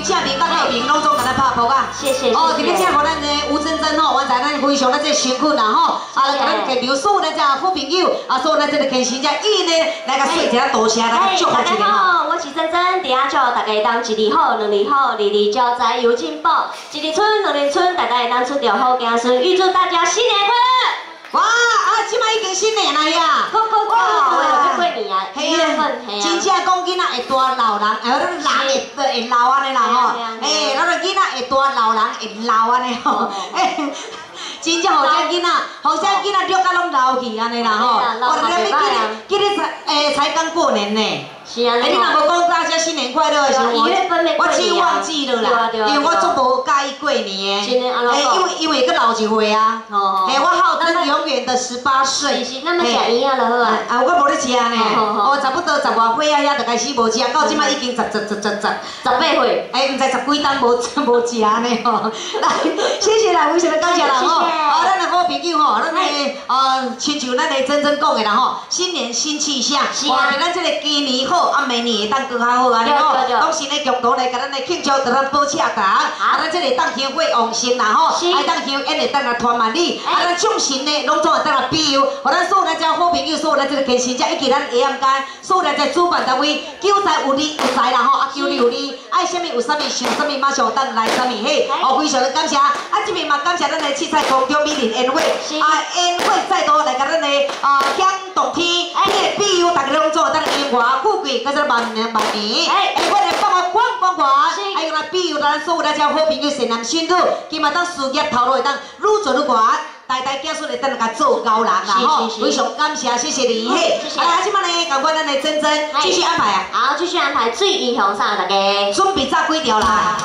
正面甲后面拢总甲咱拍扑啊！ 谢谢。 哦，今日请互咱的吴珍珍吼，我知咱非常咱这辛苦啦吼，啊，甲咱介留所有咱这好朋友，啊，所有咱这个天生者伊呢来甲说一下多谢，来甲祝福一下吼。 我是珍珍，伫遐祝大家当一日好，两日好，日日招财有进步，一日春，两日春，大家会当出着好子孙，预祝大家新年快乐！ 哇，啊，即摆已经新年啦呀！ 过过年啊，1月份， 真正讲囡仔会大，老人，人会老安尼啦吼，咱个囡仔会大，老人会老安尼吼，真正好些囡仔，好些囡仔约到拢老去安尼啦吼，我哋今日才刚过年呢。 是啊， 你若无讲大家新年快乐的时候，我真忘记了啦，因为我足无介意过年的，因为佮老一岁啊，我好跟永远的18岁。 是，那么食营养就好啊。 啊，我无咧食呢，我差不多10外岁啊，遐就开始无食，到即摆已经18岁，唔知10几档无食呢吼。来，谢谢啦，非常的感谢啦吼。咱的好朋友吼，咱的亲像咱的珍珍讲的啦吼，新年新气象，话咱这个今年好。啊，明年会当更较好安尼吼，拢是咧共同来甲咱来庆祝，甲咱保车堂，啊，咱这个当香火旺盛啦吼，啊，当香烟会当来传万里，啊，咱众神呢拢总会当来庇佑，互咱所有咱遮好朋友，所有咱这个天生者，以及咱下暗间所有咱这主办单位，求财有利有财啦吼，啊，求利有利，爱啥物有啥物，想啥物马上当来啥物嘿，哦，非常的感谢，啊，这边嘛感谢咱的七彩空中美丽宴会，啊，宴会再度来甲咱的响动天，庇佑大家拢总会当延华富贵。搁再万年，我来帮我广，还有咱庇佑咱所有咱遮好朋友善男信女，今嘛当事业头路会当愈做愈悬，代代子孙会当甲做高人啦吼，非常感谢，谢谢你嘿。啊，即摆呢，赶快咱来珍珍继续安排啊。 好，继续安排最英雄啥大家？ 准备炸几条啦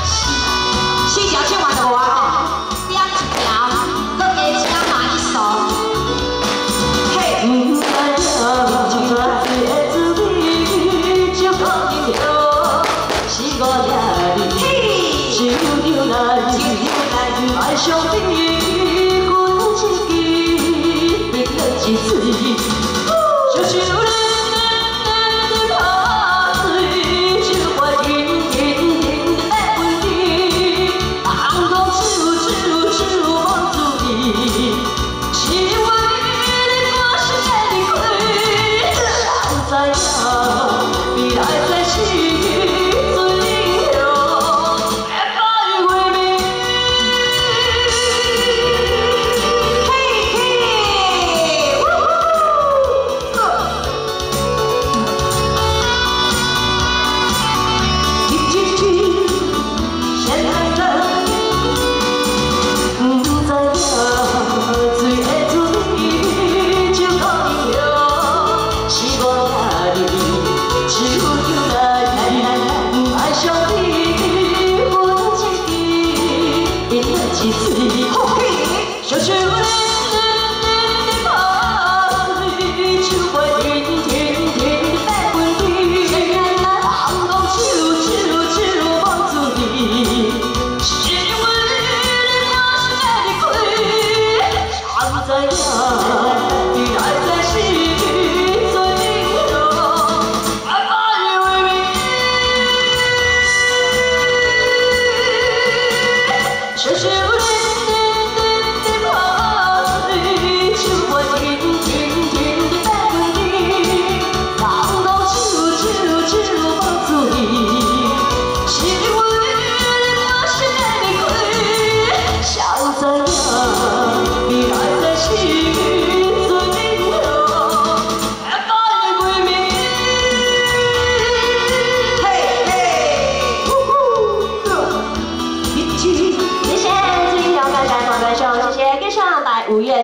？4条唱完就无啊吼，点1条，搁加请马一首。嘿。爱上你，阮一支，别人一嘴，就是。